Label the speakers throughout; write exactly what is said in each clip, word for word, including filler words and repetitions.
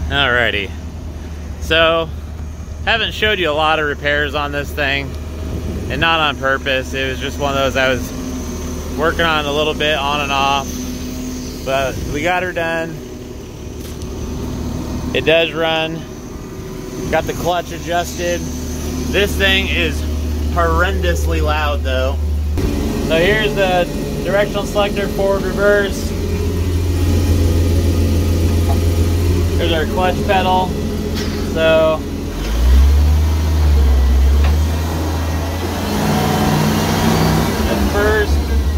Speaker 1: Alrighty, so haven't showed you a lot of repairs on this thing, and not on purpose. It was just one of those I was working on a little bit on and off, but we got her done. It does run. Got the clutch adjusted. This thing is horrendously loud though. So here's the directional selector, forward, reverse. There's our clutch pedal. So that's first.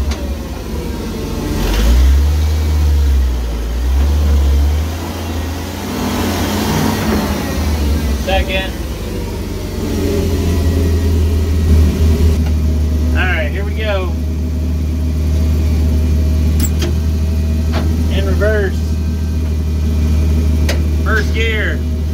Speaker 1: Second. Alright, here we go. In reverse. First gear.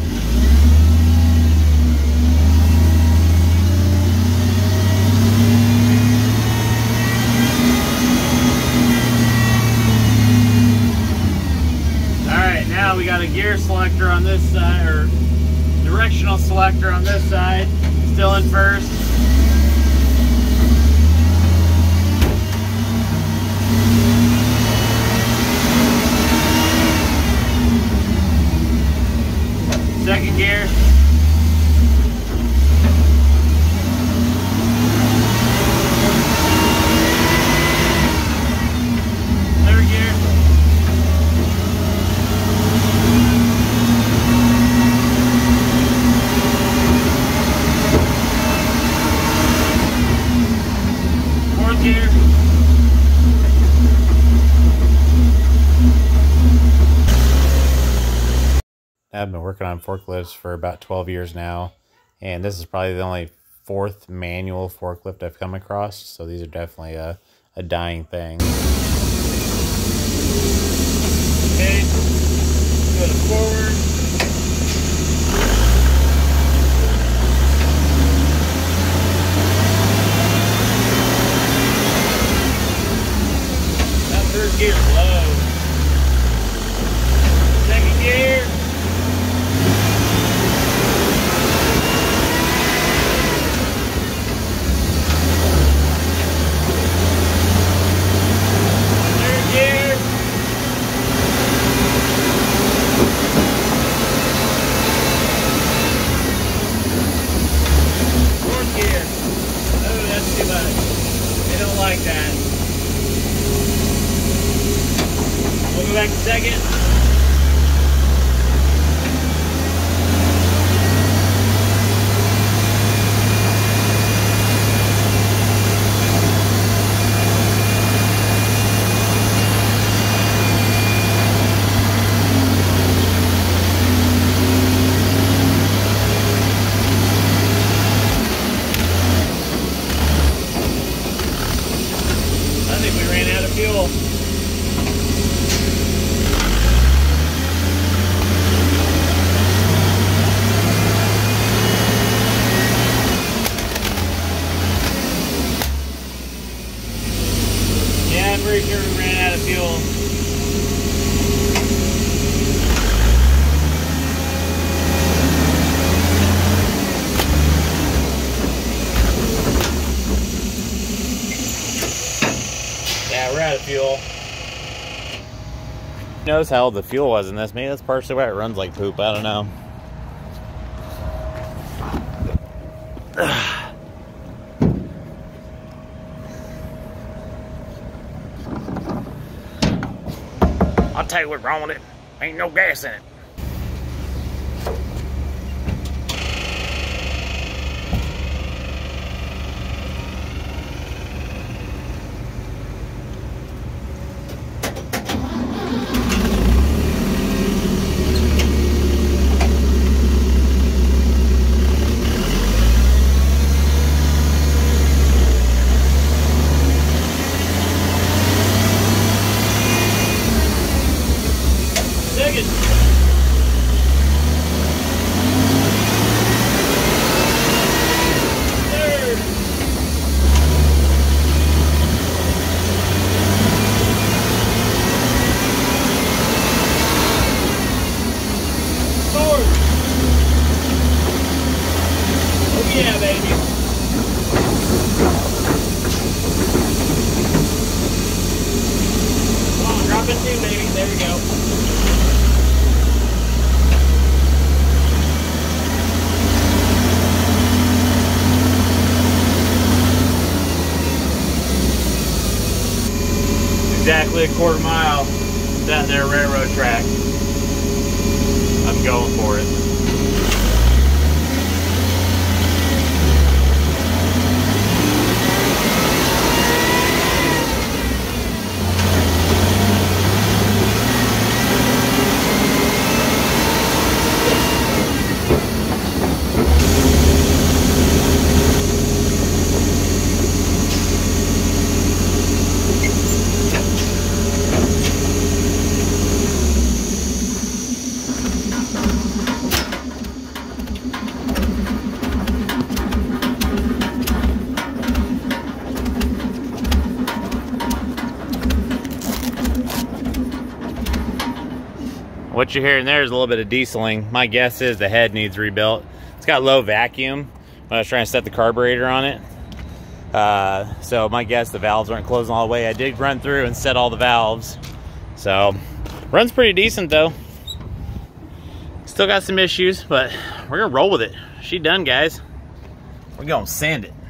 Speaker 1: Alright, now we got a gear selector on this side, or directional selector on this side. Still in first. Second gear. Third gear. Fourth gear. I've been working on forklifts for about twelve years now, and this is probably the only fourth manual forklift I've come across, so these are definitely a, a dying thing. Okay, go to forward. That first gear is low. Second gear. Like that. We'll go back to second. I think we ran out of fuel. Yeah, I'm pretty sure we ran out of fuel. Yeah, we're out of fuel. Notice how old the fuel was in this. Maybe that's partially why it runs like poop. I don't know. I'll tell you what's wrong with it. Ain't no gas in it. Second. baby. Come on, drop it too, baby. There you go. Exactly a quarter mile down there, railroad track. I'm going for it. What you're hearing there is a little bit of dieseling. My guess is the head needs rebuilt. It's got low vacuum when I was trying to set the carburetor on it. Uh, so my guess the valves aren't closing all the way. I did run through and set all the valves. So runs pretty decent though. Still got some issues, but we're gonna roll with it. She done, guys. We're gonna sand it.